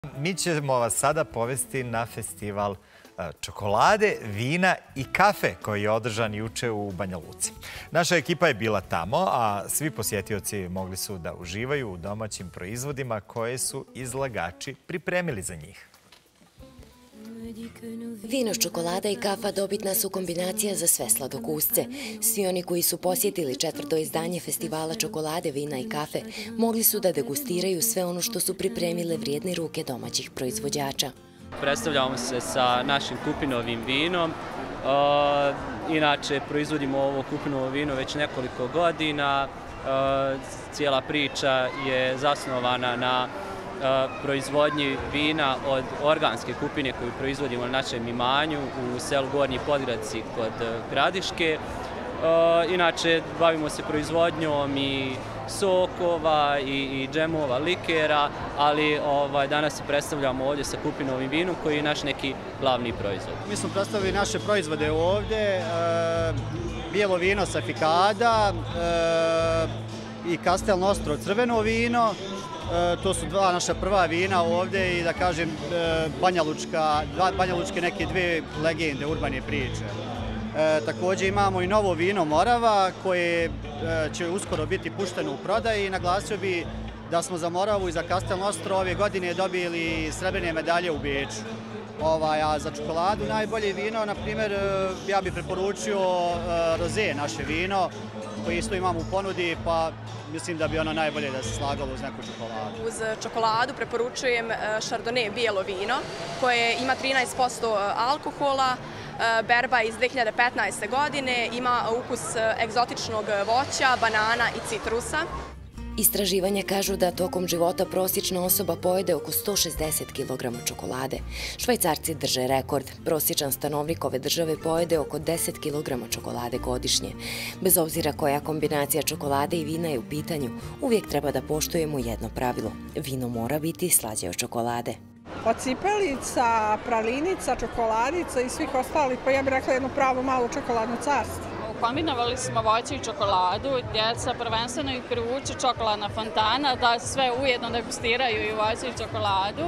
Mi ćemo vas sada povesti na festival čokolade, vina i kafe koji je održan juče u Banja Luci. Naša ekipa je bila tamo, a svi posjetioci mogli su da uživaju u domaćim proizvodima koje su izlagači pripremili za njih. Vino, čokolada i kafa dobitna su kombinacija za sve sladokusce. Svi oni koji su posjetili 4. izdanje festivala čokolade, vina i kafe mogli su da degustiraju sve ono što su pripremile vrijedne ruke domaćih proizvođača. Predstavljamo se sa našim kupinovim vinom. Inače, proizvodimo ovo kupinovo vino već nekoliko godina. Cijela priča je zasnovana na proizvodnji vina od organske kupine koju proizvodimo na našem imanju u selu Gornji Podgradci kod Gradiške. Inače, bavimo se proizvodnjom i sokova i džemova, likera, ali danas se predstavljamo ovdje sa kupinovim vinom koji je naš neki glavni proizvod. Mi smo predstavili naše proizvode ovdje, bijelo vino sa fikada i Castel Nostro crveno vino. To su dva naša prva vina ovdje i da kažem Banja Lučke neke dve legende, urbane priče. Također imamo i novo vino Morava koje će uskoro biti pušteno u prodaj i naglasio bi da smo za Moravu i za Castel Nostro ove godine dobili srebrne medalje u Beču. A za čokoladu najbolje vino, na primjer, ja bih preporučio Rosé, naše vino, koje isto imamo u ponudi, pa mislim da bi ono najbolje da se slagalo uz neku čokoladu. Uz čokoladu preporučujem Chardonnay bijelo vino, koje ima 13% alkohola, berba iz 2015. godine, ima ukus egzotičnog voća, banana i citrusa. Istraživanja kažu da tokom života prosječna osoba pojede oko 160 kg čokolade. Švajcarci drže rekord. Prosječan stanovnik ove države pojede oko 10 kg čokolade godišnje. Bez obzira koja kombinacija čokolade i vina je u pitanju, uvijek treba da poštujemo jedno pravilo. Vino mora biti slađe od čokolade. Od cipelica, pralinica, čokoladica i svih ostalih, pa ja bih rekla jedno pravo malo čokoladno carstvo. Kombinovali smo voće i čokoladu, djeca prvenstveno ih privuče čokoladna fontana, da sve ujedno degustiraju i voće i čokoladu.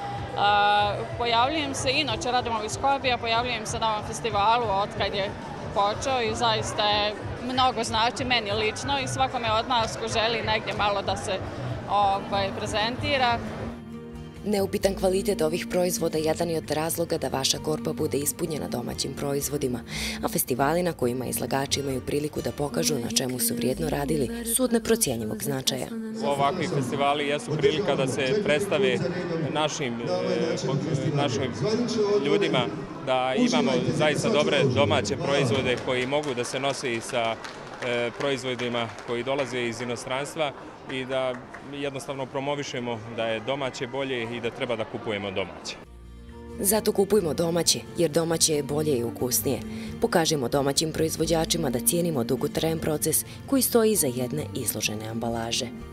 Pojavljujem se, inače radimo iz Skopja, pojavljujem se na ovom festivalu otkad je počeo i zaista je mnogo znači meni lično i svakome od nas ko želi negdje malo da se prezentira. Neupitan kvalitet ovih proizvoda jedan je od razloga da vaša korpa bude ispunjena domaćim proizvodima, a festivali na kojima izlagači imaju priliku da pokažu na čemu su vrijedno radili su od neprocijenjivog značaja. Ovakvi festivali jesu prilika da se predstave našim ljudima, da imamo zaista dobre domaće proizvode koji mogu da se nose i sa proizvodima koji dolaze iz inostranstva i da jednostavno promovišemo da je domaće bolje i da treba da kupujemo domaće. Zato kupujmo domaće, jer domaće je bolje i ukusnije. Pokažimo domaćim proizvođačima da cijenimo dugotrajan proces koji stoji iza jedne izložene ambalaže.